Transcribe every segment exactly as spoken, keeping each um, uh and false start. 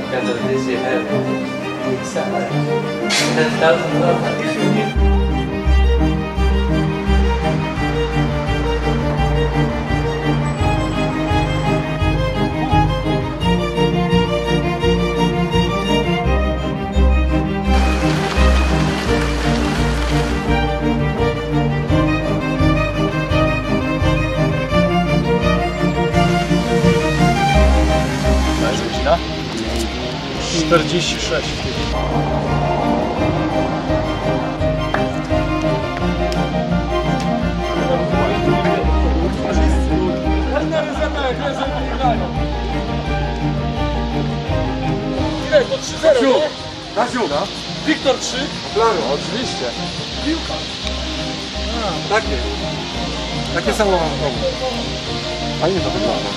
Because of this, you have ten thousand dollars if you need. czterdzieści sześć. Ile? To trzy zero, nie? Kasiu, no? Wiktor trzy. Planu, oczywiście. Piłka. Takie. Takie samo mam w domu. Fajnie to wygląda.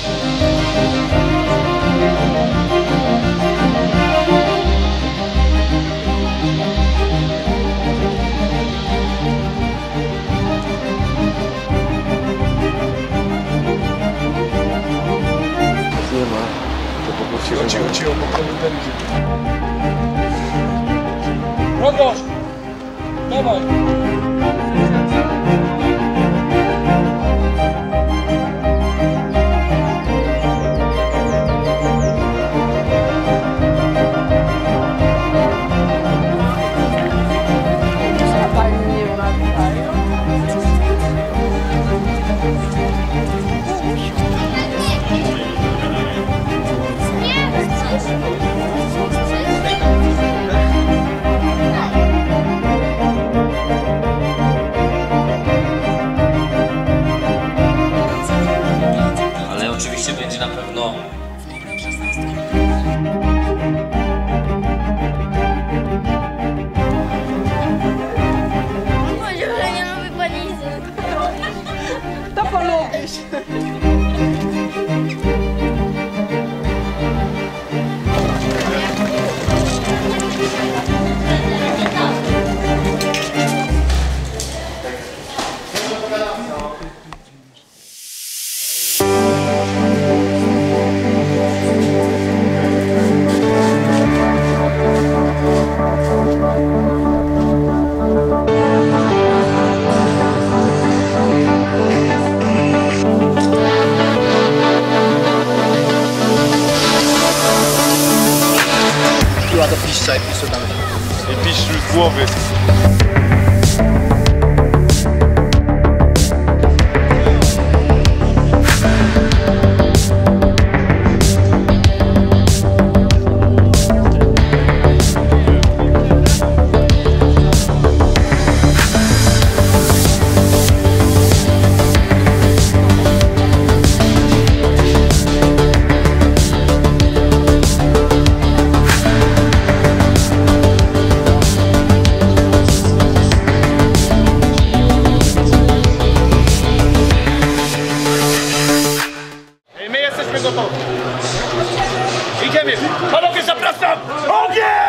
Nie ma. To po prostu Cicho, cicho, cicho, bo to będzie. Rogosz! Dawaj! Ale oczywiście będzie na pewno Powiedział, że nie lubi panicy. To polubisz. Do piszcza i pisze tam. I pisz z głowy. My jesteśmy gotowi. Idziemy. Panowie, zapraszam! Ogień!